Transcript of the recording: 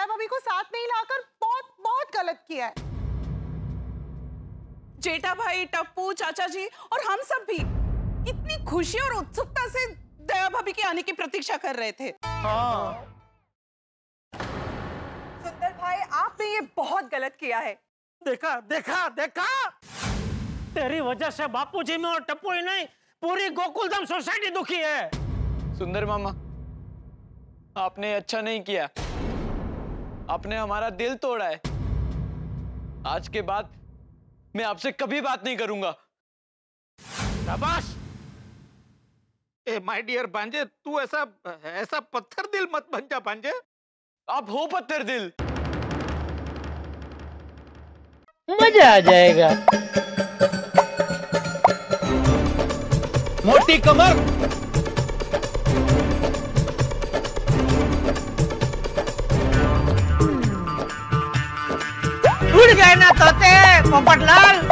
दया भाभी को साथ नहीं लाकर बहुत बहुत गलत किया है। जेठा भाई, टप्पू, चाचा जी और हम सब भी कितनी खुशी और उत्सुकता से दया भाभी के आने की प्रतीक्षा कर रहे थे। हाँ। सुंदर भाई, आपने ये बहुत गलत किया है। देखा देखा देखा, तेरी वजह से बापूजी में और टप्पू ही नहीं, पूरी गोकुलधाम सोसाइटी दुखी है। सुंदर मामा, आपने अच्छा नहीं किया, आपने हमारा दिल तोड़ा है। आज के बाद मैं आपसे कभी बात नहीं करूंगा। शाबाश। ए माय डियर भांजे, तू ऐसा पत्थर दिल मत बन जा भांजे। आप हो पत्थर दिल। मजा आ जाएगा। मोटी कमर, उड़ गए ना तोते पोपटलाल।